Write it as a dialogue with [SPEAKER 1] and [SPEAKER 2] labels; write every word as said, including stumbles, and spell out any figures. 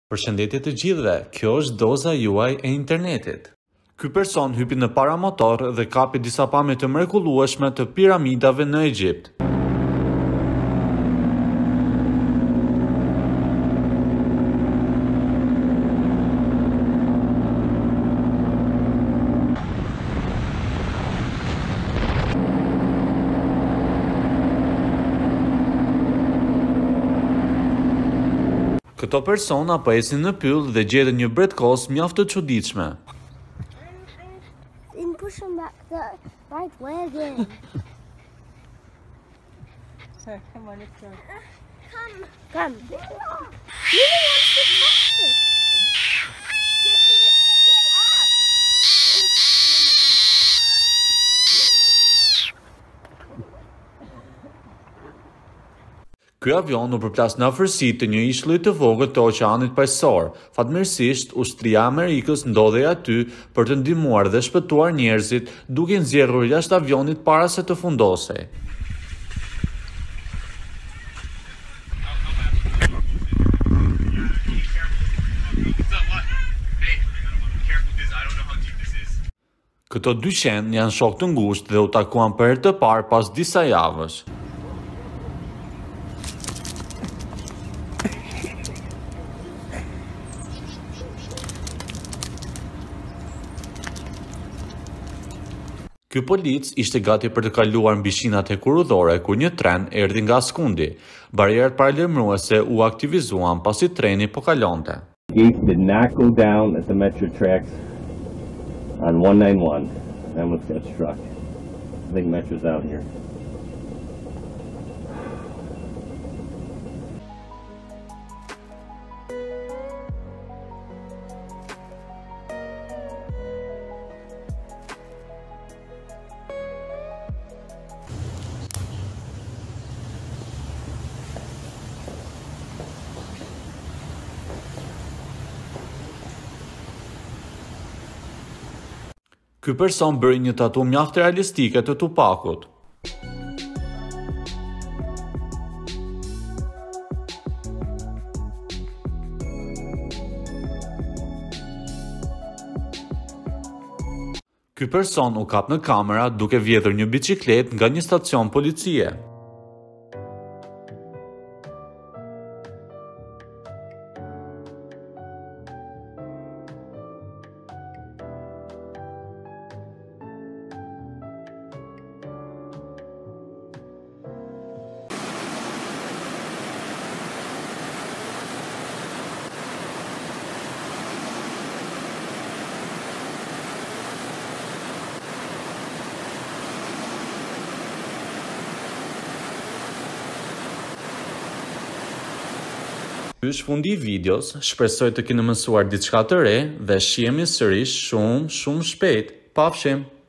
[SPEAKER 1] Përshëndetje të gjithëve, kjo është Doza Juaj e Internetit. Ky person hypi në paramotorr dhe kapi disa pamje të mrekullueshme të piramidave në Egjipt. Këto persona po ecnin në pyll dhe gjetën një bretkos mjaft të çuditshme.
[SPEAKER 2] And push him back the right wagon.
[SPEAKER 3] So, come on, let's go.
[SPEAKER 2] Come. Come. Lily wants to touch it.
[SPEAKER 1] Ky avion u përplas në afërsi të një ishulli të vogël të oqeanit paqësor. Fatmirësisht, ushtria e Amerikës ndodhej aty për të ndihmuar dhe shpëtuar njerëzit, duke nxjerrur jashtë avionit para se të fundosej. Këto dy qenë janë shok të ngushtë dhe u takuan për herë të parë pas disa javësh. Ky polic ishte gati për të kaluar mbi shinat e kurudhore kur një tren erdhi nga skundi. Barierat paralajmëruese u aktivizuan pasi treni po kalonte.
[SPEAKER 4] Gates did not go down at the metro tracks on one ninety-one. That almost got struck. I think metro's out here.
[SPEAKER 1] Ky person bëri një tatu mjaft realistike të Tupakut. Ky person u kap në kamera duke vjedhur një biçikletë nga një stacion policie. Ky është fundi i videos, shpresoj të keni mësuar diçka të re dhe shihemi sërish shumë, shumë shpejt. Pafshim!